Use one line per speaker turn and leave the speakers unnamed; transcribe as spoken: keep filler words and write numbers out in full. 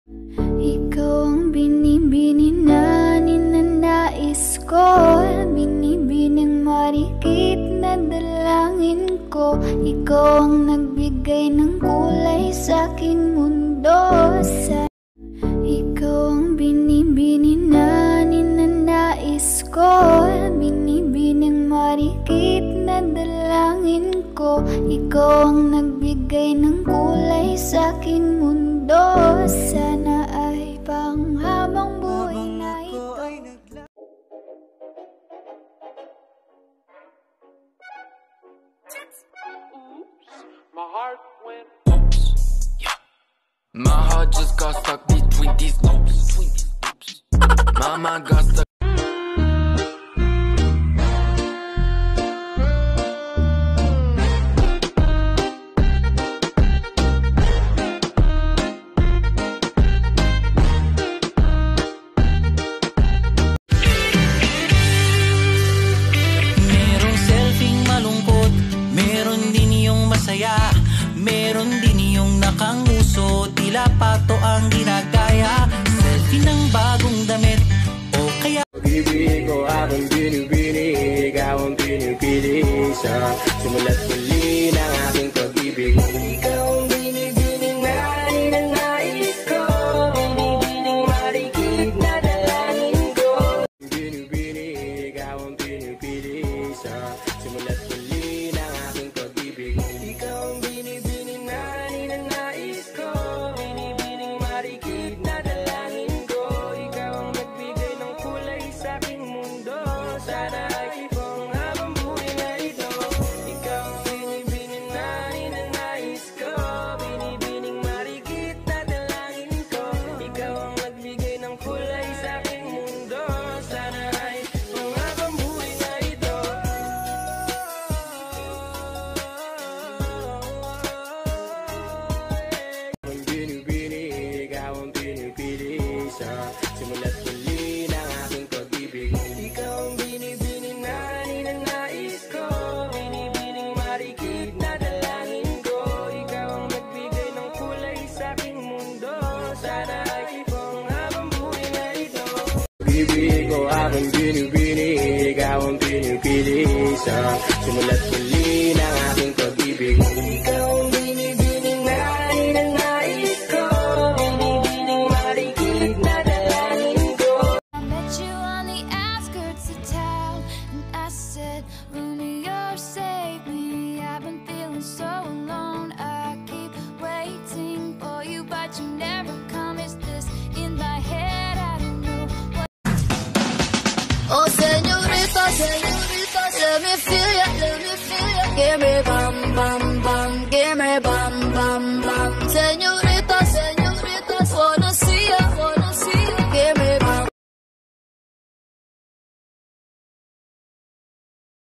Ikaw ang binibini na ninanais ko, binibining marikit na dalangin ko. Ikaw ang nagbigay ng kulay sa aking mundo. Sa ikaw ang binibini na ninanais ko, binibining marikit na dalangin ko. Ikaw ang nagbigay ng kulay sa aking mundo. Sana ay panghabang buhay na ito.
My heart went oops. Yeah. My heart just got stuck between these loops. My mind got stuck.
Meron din yung nakanguso, tila pato ang ginagaya. Selfie ng bagong damit o kaya
pag-ibig ko akong binibini, ikaw ang pinipili sa sumulat muli ng aking pag-ibig. Ikaw ang binibining na ninanais ko, binibining marikit na dalangin ko. Binibini, ikaw ang pinipili sa sumulat muli ng aking pag-ibig. Ikaw ang binibining na ninanais ko, binibining marikit na dalangin ko. Ikaw ang nagbigay ng kulay sa aking mundo. Sana ay ipong habang buhay na ito. Ikaw ang binibining na ninanais ko, binibining marikit na dalangin ko. Ikaw ang nagbigay ng kulay sa aking mundo. Sana ay ipong habang buhay na ito. Ang binibini, ikaw ang pinipili sa sumulat muli ng aking pag-ibig. Ikaw ang binibining na ninanais ko, binibining marikit na dalangin ko. Ikaw ang nagbigay ng kulay sa aking mundo. Sana ay ipong habang buhay na ito. Pag-ibig ko akong binibini, ikaw ang pinipili sa sumulat muli ng aking pag-ibig. Ikaw ang binibining na ninanais ko, binibining marikit na dalangin ko.
I met you on the outskirts of town, and I said, Romeo, save me. I've been feeling so alone. I keep waiting for you, but you never come. Is this in my head? I don't know what. Oh, señorita, señorita, let me feel ya, let me feel ya. Give me bam, bam,